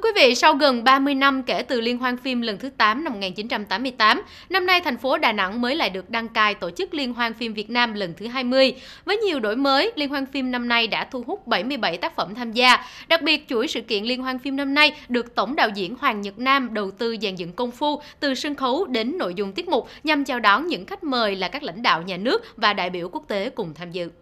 quý vị, sau gần 30 năm kể từ Liên hoan phim lần thứ 8 năm 1988, năm nay thành phố Đà Nẵng mới lại được đăng cai tổ chức Liên hoan phim Việt Nam lần thứ 20. Với nhiều đổi mới, Liên hoan phim năm nay đã thu hút 77 tác phẩm tham gia. Đặc biệt, chuỗi sự kiện Liên hoan phim năm nay được tổng đạo diễn Hoàng Nhật Nam đầu tư dàn dựng công phu từ sân khấu đến nội dung tiết mục nhằm chào đón những khách mời là các lãnh đạo nhà nước và đại biểu quốc tế cùng tham dự.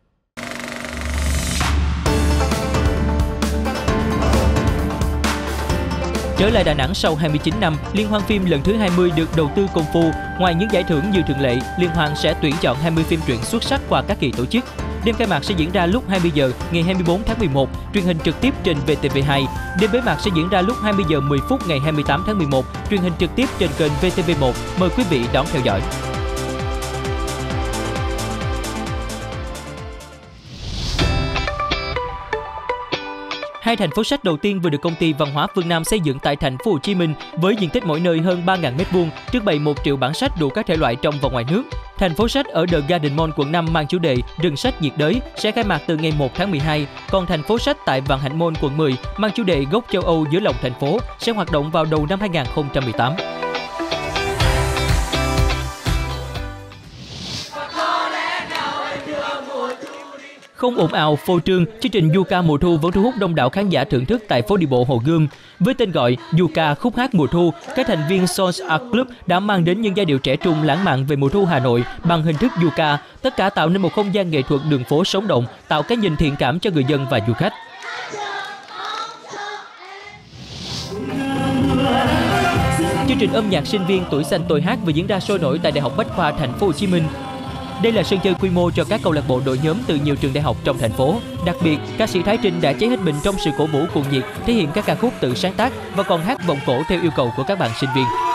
Trở lại Đà Nẵng sau 29 năm, Liên hoan phim lần thứ 20 được đầu tư công phu. Ngoài những giải thưởng như thường lệ, Liên hoan sẽ tuyển chọn 20 phim truyện xuất sắc qua các kỳ tổ chức. Đêm khai mạc sẽ diễn ra lúc 20 giờ ngày 24 tháng 11, truyền hình trực tiếp trên VTV2. Đêm bế mạc sẽ diễn ra lúc 20 giờ 10 phút ngày 28 tháng 11, truyền hình trực tiếp trên kênh VTV1. Mời quý vị đón theo dõi. Hai thành phố sách đầu tiên vừa được công ty Văn hóa Phương Nam xây dựng tại thành phố Hồ Chí Minh với diện tích mỗi nơi hơn 3.000 m2, trưng bày 1 triệu bản sách đủ các thể loại trong và ngoài nước. Thành phố sách ở The Garden Mall quận 5 mang chủ đề Rừng sách nhiệt đới sẽ khai mạc từ ngày 1 tháng 12, còn thành phố sách tại Vạn Hạnh Mall quận 10 mang chủ đề Gốc châu Âu giữa lòng thành phố sẽ hoạt động vào đầu năm 2018. Không ồn ào, phô trương, chương trình du ca mùa thu vẫn thu hút đông đảo khán giả thưởng thức tại phố đi bộ Hồ Gươm. Với tên gọi Du ca khúc hát mùa thu, các thành viên Songs Art Club đã mang đến những giai điệu trẻ trung lãng mạn về mùa thu Hà Nội bằng hình thức du ca, tất cả tạo nên một không gian nghệ thuật đường phố sống động, tạo cái nhìn thiện cảm cho người dân và du khách. Chương trình âm nhạc sinh viên Tuổi xanh tôi hát vừa diễn ra sôi nổi tại Đại học Bách khoa Thành phố Hồ Chí Minh. Đây là sân chơi quy mô cho các câu lạc bộ đội nhóm từ nhiều trường đại học trong thành phố. Đặc biệt, ca sĩ Thái Trinh đã cháy hết mình trong sự cổ vũ cuồng nhiệt, thể hiện các ca khúc tự sáng tác và còn hát vọng cổ theo yêu cầu của các bạn sinh viên.